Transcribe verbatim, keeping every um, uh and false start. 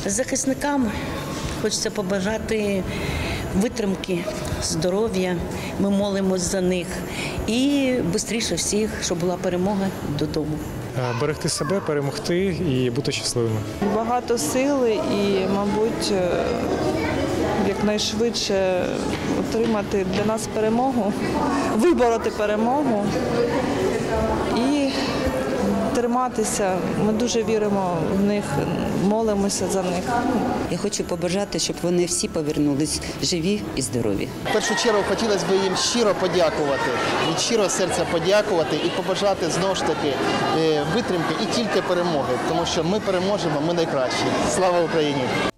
Захисникам хочеться побажати витримки, здоров'я, ми молимось за них і швидше всіх, щоб була перемога додому. Берегти себе, перемогти і бути щасливими. Багато сили і, мабуть, якнайшвидше отримати для нас перемогу, вибороти перемогу і триматися. Ми дуже віримо в них, молимося за них. Я хочу побажати, щоб вони всі повернулись живі і здорові. В першу чергу хотілося б їм щиро подякувати, від щирого серця подякувати і побажати знову ж таки витримки і тільки перемоги, тому що ми переможемо, ми найкращі. Слава Україні!